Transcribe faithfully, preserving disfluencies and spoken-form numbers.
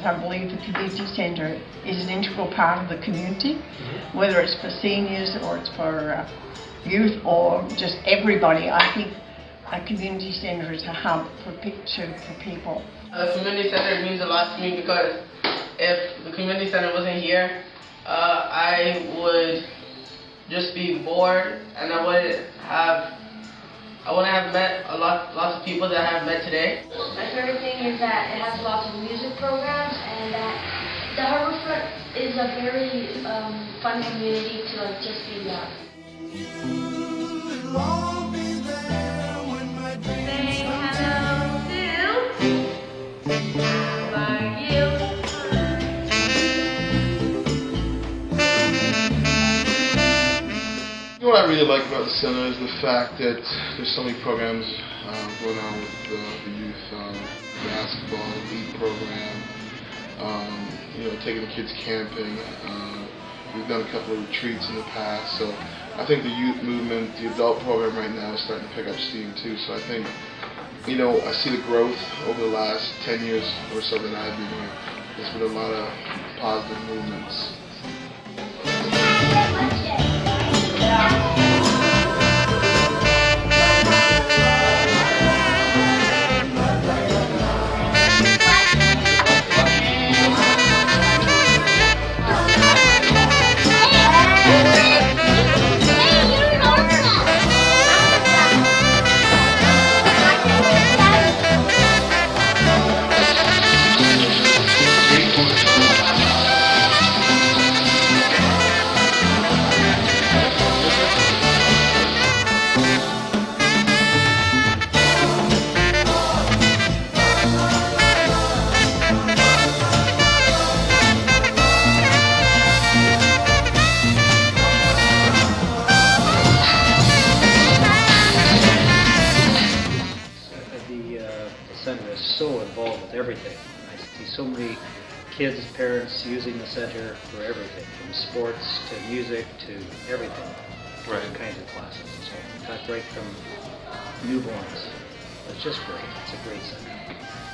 I believe the community centre is an integral part of the community, mm-hmm. whether it's for seniors or it's for uh, youth or just everybody. I think a community centre is a hub for, for people. The community centre means a lot to me because if the community centre wasn't here, uh, I would just be bored and I wouldn't have I wouldn't have met a lot lots of people that I have met today. My favorite thing is that it has lots of music programs and that the Harbourfront is a very um, fun community to like just be young. What I really like about the center is the fact that there's so many programs uh, going on with uh, the youth, um, basketball, league program, um, you know, taking the kids camping. Uh, we've done a couple of retreats in the past, so I think the youth movement, the adult program right now is starting to pick up steam too. So I think, you know, I see the growth over the last ten years or so that I've been here. There's been a lot of positive movements. The center is so involved with everything. I see so many kids, parents using the center for everything, from sports to music to everything, right. All kinds of classes. So, in fact, right from newborns. It's just great. It's a great center.